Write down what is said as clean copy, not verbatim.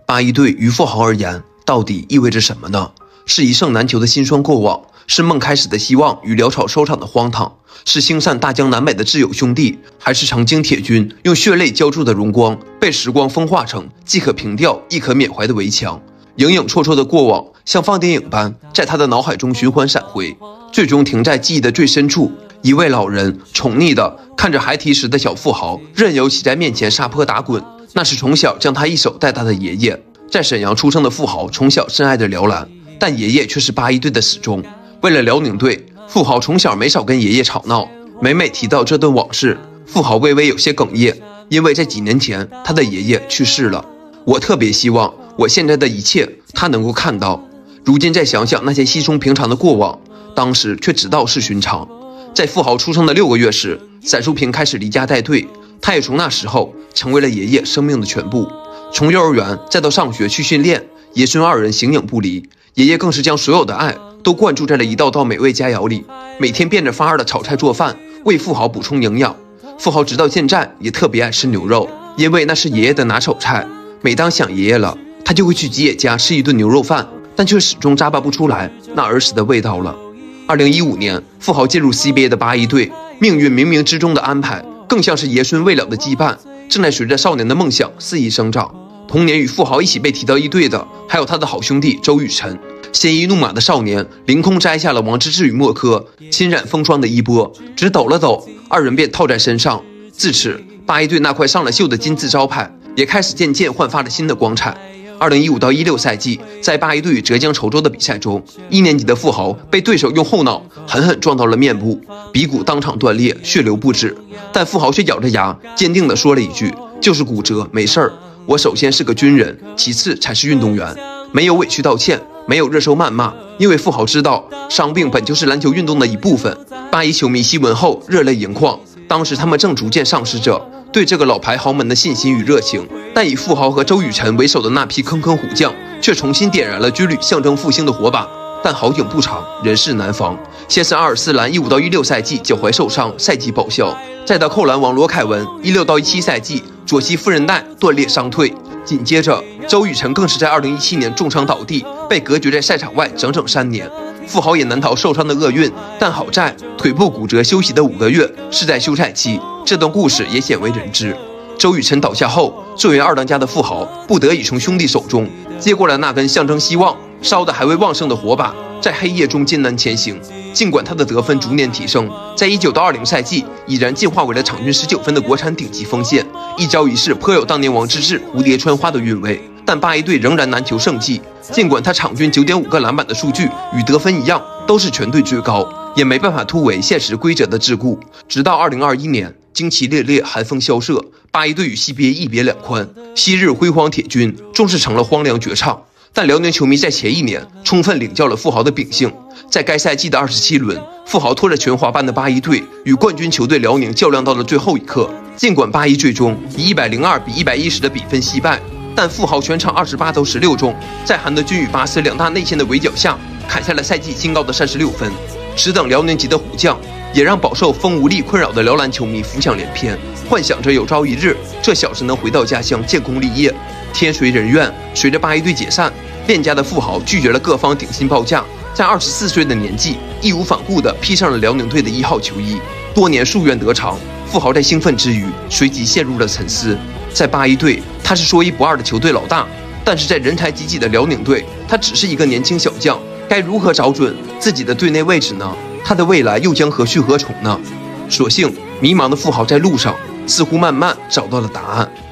八一队于富豪而言到底意味着什么呢？是一胜难求的辛酸过往，是梦开始的希望与潦草收场的荒唐，是兴善大江南北的挚友兄弟，还是长京铁军用血泪浇筑的荣光被时光风化成既可凭吊亦可缅怀的围墙？影影绰绰的过往像放电影般在他的脑海中循环闪回，最终停在记忆的最深处。一位老人宠溺地看着孩提时的小富豪任由其在面前撒泼打滚，那是从小将他一手带大的爷爷。在沈阳出生的富豪从小深爱着辽篮，但爷爷却是八一队的死忠。为了辽宁队，富豪从小没少跟爷爷吵闹。每每提到这段往事，富豪微微有些哽咽，因为在几年前他的爷爷去世了。我特别希望我现在的一切他能够看到。如今再想想那些稀松平常的过往，当时却只道是寻常。在富豪出生的6个月时，冼淑萍开始离家带队，他也从那时候成为了爷爷生命的全部。从幼儿园再到上学去训练，爷孙二人形影不离，爷爷更是将所有的爱都灌注在了一道道美味佳肴里，每天变着法儿的炒菜做饭，为富豪补充营养。富豪直到现在也特别爱吃牛肉，因为那是爷爷的拿手菜。每当想爷爷了，他就会去吉野家吃一顿牛肉饭，但却始终咂巴不出来那儿时的味道了。2015年，富豪进入 CBA 的八一队，命运冥冥之中的安排，更像是爷孙未了的羁绊，正在随着少年的梦想肆意生长。同年与富豪一起被提到一队的，还有他的好兄弟周雨辰。鲜衣怒马的少年凌空摘下了王治郅与墨柯侵染风霜的衣钵，只抖了抖，二人便套在身上。自此，八一队那块上了锈的金字招牌也开始渐渐焕发了新的光彩。2015到16赛季，在八一队与浙江稠州的比赛中，1年级的富豪被对手用后脑狠狠撞到了面部，鼻骨当场断裂，血流不止。但富豪却咬着牙，坚定地说了一句：“就是骨折，没事儿。我首先是个军人，其次才是运动员。”没有委屈道歉，没有热搜谩骂，因为富豪知道伤病本就是篮球运动的一部分。八一球迷悉闻后热泪盈眶，当时他们正逐渐丧失着对这个老牌豪门的信心与热情，但以富豪和周雨辰为首的那批坑坑虎将却重新点燃了军旅象征复兴的火把。但好景不长，人事难防。先是阿尔斯兰15到16赛季脚踝受伤，赛季报销，再到扣篮王罗凯文16到17赛季左膝副韧带断裂伤退，紧接着周雨辰更是在2017年重伤倒地，被隔绝在赛场外整整3年。富豪也难逃受伤的厄运，但好在腿部骨折休息的5个月是在休赛期，这段故事也鲜为人知。周雨辰倒下后，作为2当家的富豪不得已从兄弟手中接过了那根象征希望、烧得还未旺盛的火把，在黑夜中艰难前行。尽管他的得分逐年提升，在19到20赛季已然进化为了场均19分的国产顶级锋线，一招一式颇有当年王治郅蝴蝶穿花的韵味。但八一队仍然难求胜绩，尽管他场均9.5个篮板的数据与得分一样都是全队最高，也没办法突围现实规则的桎梏。直到2021年，旌旗猎猎，寒风萧瑟，八一队与 CBA 一别两宽，昔日辉煌铁军终是成了荒凉绝唱。但辽宁球迷在前一年充分领教了富豪的秉性，在该赛季的27轮，富豪拖着全华班的八一队与冠军球队辽宁较量到了最后一刻。尽管八一最终以102比110的比分惜败，但富豪全场28投16中，在韩德君与巴斯两大内线的围剿下，砍下了赛季新高的36分。此等辽宁籍的虎将，也让饱受风无力困扰的辽篮球迷浮想联翩，幻想着有朝一日这小子能回到家乡建功立业。天随人愿，随着八一队解散，链家的富豪拒绝了各方顶薪报价，在24岁的年纪义无反顾地披上了辽宁队的1号球衣。多年夙愿得偿，富豪在兴奋之余随即陷入了沉思。在八一队，他是说一不二的球队老大，但是在人才济济的辽宁队，他只是一个年轻小将，该如何找准自己的队内位置呢？他的未来又将何去何从呢？所幸迷茫的富豪在路上似乎慢慢找到了答案。